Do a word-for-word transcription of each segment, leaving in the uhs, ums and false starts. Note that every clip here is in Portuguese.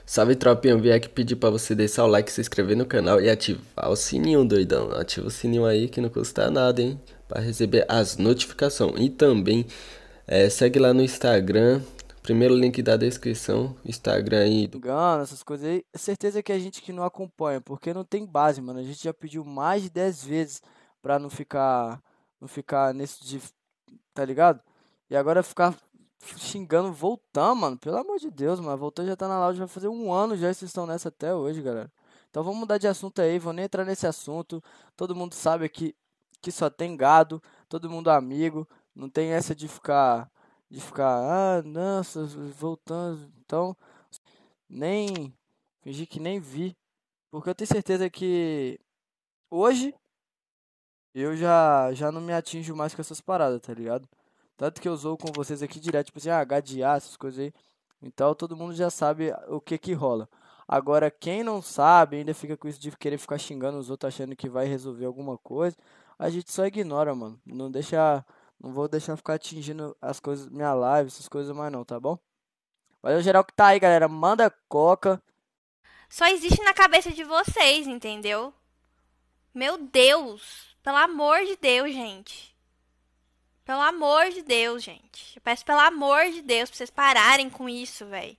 Salve tropinha, eu vim aqui pedir pra você deixar o like, se inscrever no canal e ativar o sininho, doidão. Ativa o sininho aí que não custa nada, hein? Pra receber as notificações. E também é, segue lá no Instagram, primeiro link da descrição, Instagram aí do... Engano, essas coisas aí. É certeza que a gente que não acompanha, porque não tem base, mano. A gente já pediu mais de dez vezes pra não ficar, não ficar nesse de, tá ligado? E agora ficar xingando voltando, mano. Pelo amor de Deus, mano. Voltando já tá na lounge, vai fazer um ano já e vocês estão nessa até hoje, galera. Então vamos mudar de assunto aí, vou nem entrar nesse assunto. Todo mundo sabe aqui que só tem gado, todo mundo amigo. Não tem essa de ficar, de ficar, ah, nossa, voltando. Então, nem fingir que nem vi. Porque eu tenho certeza que hoje eu já, já não me atinjo mais com essas paradas, tá ligado? Tanto que eu zoo com vocês aqui direto, tipo assim, ah, gadear, essas coisas aí. Então todo mundo já sabe o que que rola. Agora, quem não sabe, ainda fica com isso de querer ficar xingando os outros achando que vai resolver alguma coisa, a gente só ignora, mano. Não deixa, não vou deixar ficar atingindo as coisas, minha live, essas coisas mais não, tá bom? Valeu geral que tá aí, galera. Manda coca. Só existe na cabeça de vocês, entendeu? Meu Deus! Pelo amor de Deus, gente. Pelo amor de Deus, gente. Eu peço pelo amor de Deus pra vocês pararem com isso, velho.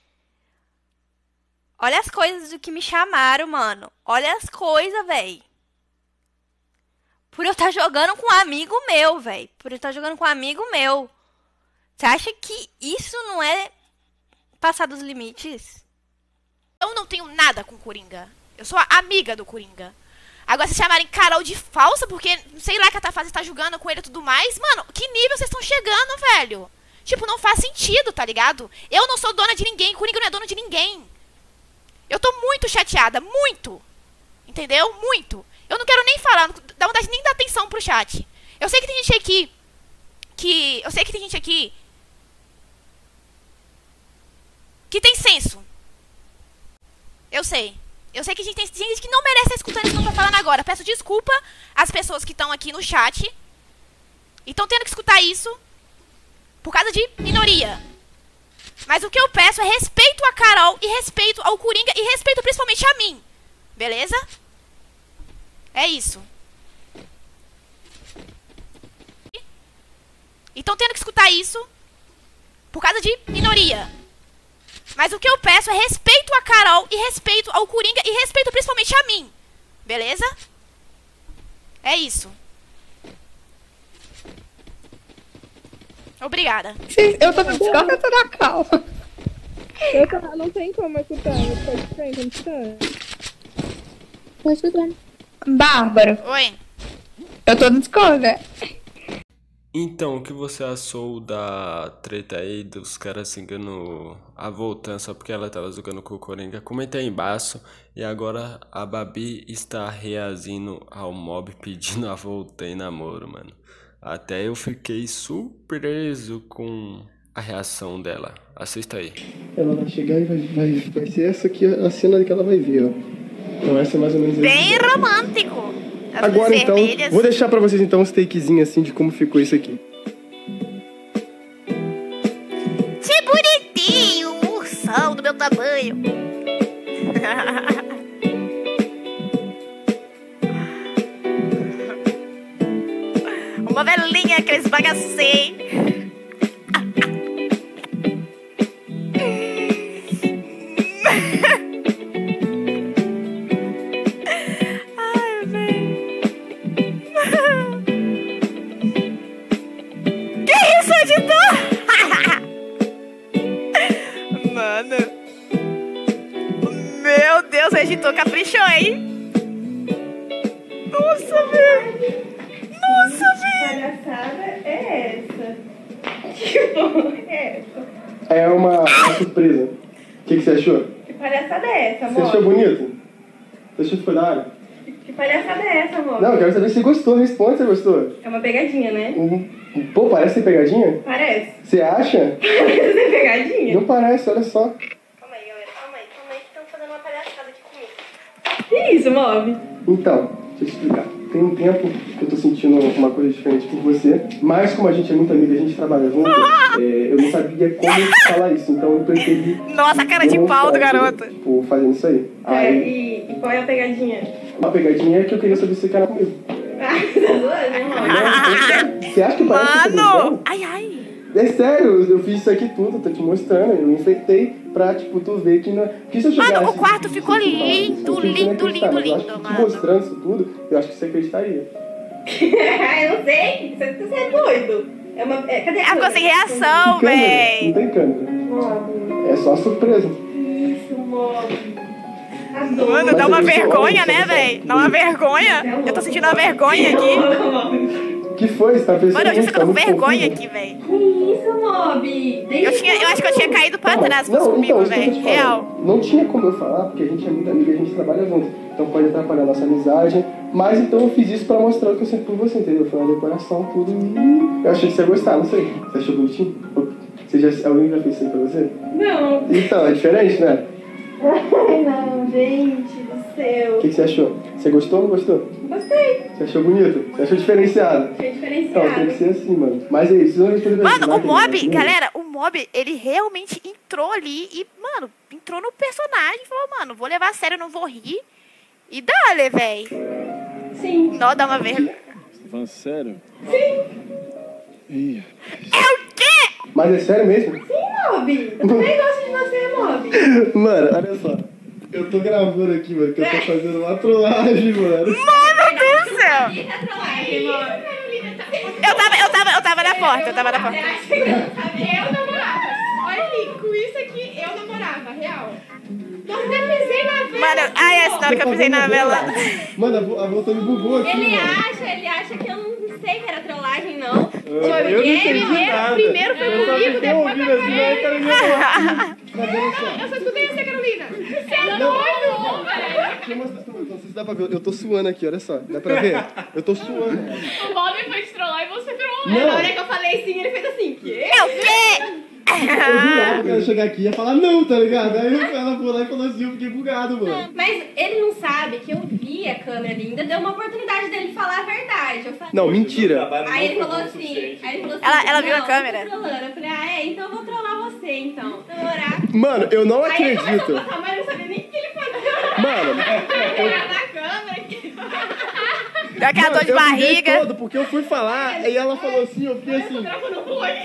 Olha as coisas do que me chamaram, mano. Olha as coisas, velho. Por eu estar jogando com um amigo meu, velho. Por eu estar jogando com um amigo meu. Você acha que isso não é passar dos limites? Eu não tenho nada com o Coringa. Eu sou a amiga do Coringa. Agora, se chamarem Carol de falsa, porque sei lá que a Tafaz está julgando com ele e tudo mais, mano, que nível vocês estão chegando, velho? Tipo, não faz sentido, tá ligado? Eu não sou dona de ninguém, Coringa não é dono de ninguém. Eu tô muito chateada, muito. Entendeu? Muito. Eu não quero nem falar, não dá vontade nem dar atenção pro chat. Eu sei que tem gente aqui que... Eu sei que tem gente aqui que tem senso. Eu sei. Eu sei que a gente tem gente que não merece estar escutando isso que eu tô falando agora. Peço desculpa às pessoas que estão aqui no chat e estão tendo que escutar isso por causa de minoria. Mas o que eu peço é respeito a Carol e respeito ao Coringa e respeito principalmente a mim. Beleza? É isso. E estão tendo que escutar isso por causa de minoria. Mas o que eu peço é respeito a Carol e respeito ao Coringa e respeito principalmente a mim. Beleza? É isso. Obrigada. Sim, eu tô no Discord, eu tô na calma. Eu tô, não tem como escutar, mas pode tem como escutar. Tô escutando. Bárbara, Oi. eu tô no Discord, né? Então, o que você achou da treta aí dos caras xingando a Voltan só porque ela tava jogando com o Coringa? Comenta aí embaixo. E agora a Babi está reagindo ao mob pedindo a Voltan em namoro, mano. Até eu fiquei surpreso com a reação dela. Assista aí. Ela vai chegar e vai, vai, vai ser essa aqui a cena que ela vai ver, ó. Então essa é mais ou menos... Bem romântico. As Agora luzes então, vermelhas. vou deixar pra vocês então uns takezinhos assim de como ficou isso aqui. Que bonitinho, um ursão do meu tamanho. Uma velhinha que eu esbagacei. Ai, velho. Que isso, editor? Mano. Meu Deus, o editor caprichou, hein? Nossa, velho. Nossa, velho. Palhaçada é essa? Que porra é essa? É uma, uma surpresa. O que, que você achou? Que palhaçada é essa, Você amor? achou bonito? Você achou que foi da hora? Que, que palhaçada é essa, amor? Não, eu quero saber se você gostou. Responde se você gostou. É uma pegadinha, né? Uhum. Pô, parece ser pegadinha? Parece. Você acha? Parece ser pegadinha? Não parece, olha só. Calma aí, galera. Calma aí, calma aí que estão fazendo uma palhaçada aqui comigo. Que isso, Mob? Então, deixa eu te explicar. Tem tem um tempo que eu tô sentindo uma coisa diferente por você, mas como a gente é muito amiga, a gente trabalha junto, é, eu não sabia como falar isso, então eu preferi... Nossa, a cara de pau do garoto. Tipo, fazendo isso aí. É, aí e, e qual é a pegadinha? uma pegadinha é que eu queria saber se você quer comigo. Ah, tá zoando, mano? Você acha que parece Mano! Ai, ai. É sério, eu fiz isso aqui tudo, tô te mostrando, eu enfeitei pra, tipo, tu ver que não... Porque se eu chegasse, Mano, o quarto tipo, ficou se eu falasse, lindo, você não ia lindo, acreditar, lindo, mas eu acho lindo, que te mano. mostrando isso tudo, eu acho que você acreditaria. Eu não sei, você, você é doido. É uma, é, cadê a Ela ficou câmera? sem reação, Câmera, véi. não tem câmera. Mob. É só surpresa. Isso, Mob. Adoro. Mano, dá uma Mas eu sou vergonha, homem, né, você véi? Dá uma vergonha. Eu tô sentindo uma vergonha aqui. O que foi? Você tá pensando Mano, eu já nisso? tô Tá com muito vergonha confusa? aqui, véi. Que isso, Mob? Eu, tinha, eu acho que eu tinha caído pra trás se fosse Não, comigo, então, isso que eu tô véi. te falando. Real. Não tinha como eu falar, porque a gente é muito amiga, a gente trabalha junto. Então pode atrapalhar a nossa amizade. Mas então eu fiz isso pra mostrar o que eu sinto por você, entendeu? Foi uma decoração, tudo. E eu achei que você ia gostar, não sei. Você achou bonitinho? Você já, alguém já fez isso aí pra você? Não. Então, é diferente, né? Ai, não, gente do céu. O que, que você achou? Você gostou ou não gostou? Gostei. Você achou bonito? Você achou diferenciado? Achei Então, diferenciado. tem que ser assim, mano. Mas é isso, não responder Mano, o Mob, galera, o Mob, ele realmente entrou ali e, mano, entrou no personagem e falou, mano, vou levar a sério, não vou rir. E dá-lhe, véi. Sim. Não, dá uma vergonha. Você tá falando sério? Sim. Ih, É o quê? Mas é sério mesmo? Sim, Mob. Eu também gosto de você, Mob. Mano, olha só. Eu tô gravando aqui, mano, que eu tô fazendo uma trollagem, mano. Mano do céu. Eu tava, eu tava, eu tava na porta, eu tava na porta. Eu namorava. Olha ali, com isso aqui, eu namorava, real. Nossa, até pisei na vela. Mano, ah, é, essa hora que eu pisei na vela. Mano, a vo- a volta me bugou aqui, Ele mano. acha, ele acha que eu não sei que era trollagem, não. eu não entendi nada. primeiro foi Eu só comigo, fiquei depois ouvindo foi assim, com aí ele. cara me Mas olha só. Eu só escutei você, Carolina. Você é Não. doido, velho. Deixa eu mostrar pra vocês, não sei se dá pra ver. Eu tô suando aqui, olha só. Dá pra ver? Eu tô suando. O Bob foi te trollar e você trollou. Não. Na hora que eu falei sim, ele fez assim, quê? É o quê? Eu jurava que ela ia chegar aqui e ia falar não, tá ligado? Aí ela foi lá e falou assim, eu fiquei bugado, mano. Mas ele não sabe que eu vi a câmera ali, ainda deu uma oportunidade dele falar a verdade. Eu falei, Não, mentira. Aí ele falou assim, aí ele falou assim, Ela- ela viu a "Não, câmera?" tô trolando." Eu falei, ah, é, então eu vou trollar você, então. Trollar. Mano, eu não Aí ele começou acredito. a passar, mas eu não sabia nem o que ele fazia. Mano, Ele era na câmera aqui. Deu aquela dor de eu buguei barriga. todo, porque eu fui falar e ela falou assim, eu fiquei assim. Gravando o oi.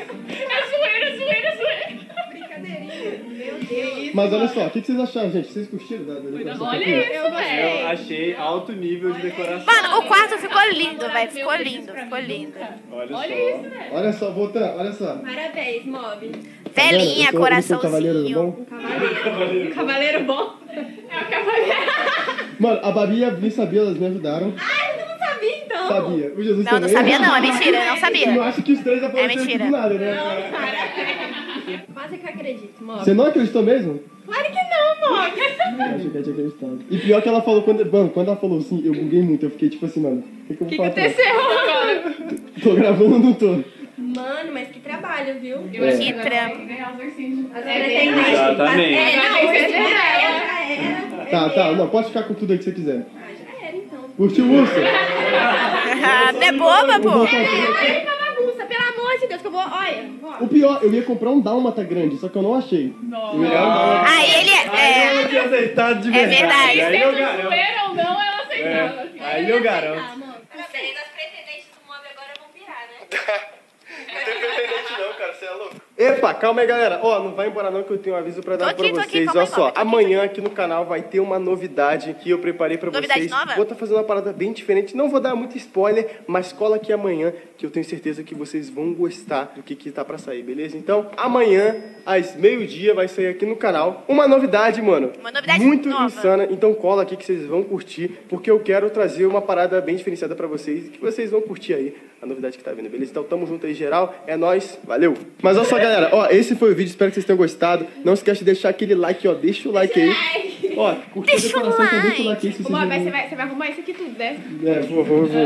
É zoeira, é zoeira, é zoeira. Brincadeirinha. Meu Deus. Mas olha só, o que que vocês acharam, gente? Vocês curtiram da, da decoração? Olha que eu fiz? isso, velho. Eu achei alto nível de decoração. Mano, o quarto ficou lindo, velho. Ficou lindo, ficou lindo. Olha só. Olha isso, velho. Olha só, voltando, olha só. Parabéns, Mob. Velinha, Eu sou- eu sou um cavaleiro coraçãozinho. bom. Um cavaleiro. Um cavaleiro bom. É o cavaleiro. Mano, a Babi e a Bri sabia, elas me ajudaram. Ai, eu não sabia, então. Sabia. O Jesus Não, não também. sabia não, é mentira, eu não Você não sabia. acha que os três apareceram aqui mentira. do nada, né? Não, para. Quase que eu acredito, Mob. Você não acreditou mesmo? Claro que não, Mob. Eu achei que eu tinha acreditado. E pior que ela falou, quando, mano, quando ela falou assim, eu buguei muito. Eu fiquei tipo assim, mano, o que, que eu O vou que falar? aconteceu agora? Tô gravando ou não tô? Mano, mas que trabalho, viu? É. Que trampo. As pretendentes. Exatamente. É, não, Vai esse ser já geral. era, já era. Tá, tá, não, pode ficar com tudo aí que você quiser. Ah, já era, então. Curtiu o urso? Não é boba, pô. Olha pra bagunça, pelo amor de Deus, que eu vou. Olha, ó. O pior, eu ia comprar um dálmata grande, só que eu não achei. Eu ia dar Aí ele é. Aí eu tinha aceitado de É verdade. verdade. Aí eu garanto. ou não, ela aceitava. É, aí eu garanto. Ah, mano. Parabéns, as pretendentes do Mob agora vão pirar, né? Não tem pretendente não, cara, você é louco. Epa, calma aí, galera. Ó, não vai embora não que eu tenho um aviso pra dar Tô aqui, pra tô aqui, vocês. calma Olha aí, só, calma aí, tô aqui, amanhã aqui no canal vai ter uma novidade que eu preparei pra Novidade vocês. nova? Vou estar fazendo uma parada bem diferente. Não vou dar muito spoiler, mas cola aqui amanhã que eu tenho certeza que vocês vão gostar do que que tá pra sair, beleza? Então, amanhã, às meio-dia, vai sair aqui no canal uma novidade, mano. Uma novidade muito nova. insana. Então cola aqui que vocês vão curtir, porque eu quero trazer uma parada bem diferenciada pra vocês, que vocês vão curtir aí a novidade que tá vindo, beleza? Então tamo junto aí, geral. É nóis, valeu! Mas olha só, galera, ó, esse foi o vídeo, espero que vocês tenham gostado. Não esquece de deixar aquele like, ó, deixa o like aí. Ó, curtiu a Deixa o decoração, então like. deixa o like aí se vocês Mob, não- você vai, você vai arrumar isso aqui tudo, né? É, vou, vou, vou, vou.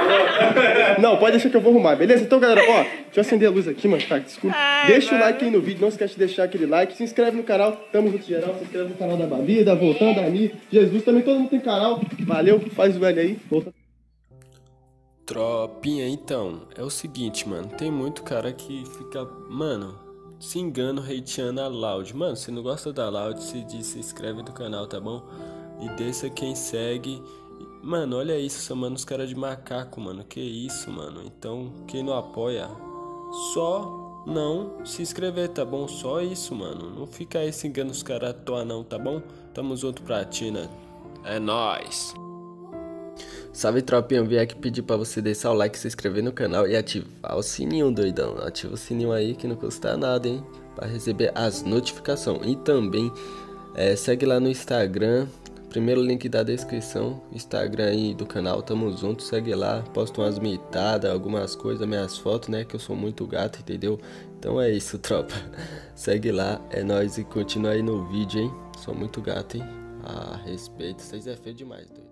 Não, pode deixar que eu vou arrumar, beleza? Então, galera, ó, deixa eu acender a luz aqui, mano, tá, desculpa. Ai, Deixa o mano. like aí no vídeo, não esquece de deixar aquele like, se inscreve no canal, tamo junto geral, se inscreve no canal da Babi, da Voltando, da Ani, Jesus, também todo mundo tem canal, valeu, faz o velho aí, volta. Tropinha, então, é o seguinte, mano, tem muito cara que fica, mano, se engana hateando a Loud. Mano, se não gosta da Loud, se, diz, se inscreve no canal, tá bom? E deixa quem segue. Mano, olha isso, chamando os caras de macaco, mano, que isso, mano. Então, quem não apoia, só não se inscrever, tá bom? Só isso, mano, não fica aí se enganando os caras à toa não, tá bom? Tamo junto pra Tina, é nóis! Salve tropinha, eu vim aqui pedir pra você deixar o like, se inscrever no canal e ativar o sininho, doidão. Ativa o sininho aí que não custa nada, hein? Pra receber as notificações. E também é, segue lá no Instagram, primeiro link da descrição, Instagram aí do canal, tamo junto, segue lá. Posto umas mitadas, algumas coisas, minhas fotos, né? Que eu sou muito gato, entendeu? Então é isso, tropa. Segue lá, é nóis e continua aí no vídeo, hein? Sou muito gato, hein? Ah, respeito, vocês é feio demais, doido.